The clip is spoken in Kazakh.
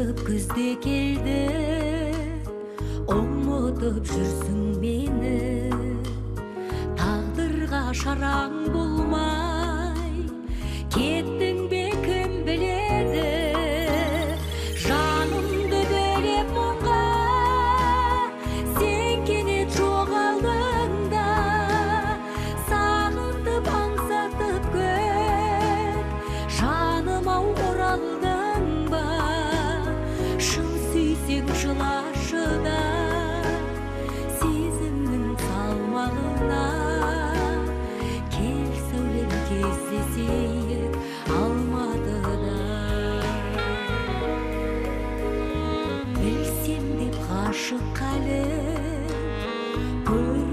аңсатып күзде келді, ұмытып жүрсің мені. Тағдырға шараң болмай кеттің бе, кім біледі. Жанымды бөлеп мұңға сен кенет жоғалдың да, сағынтып аңсатып көп жаным-ау оралдың ба. Шын сүйсең жылашы да, сезімнің салмағына кел сәулем, кездесейік алматыда. Білсем деп ғашық қалып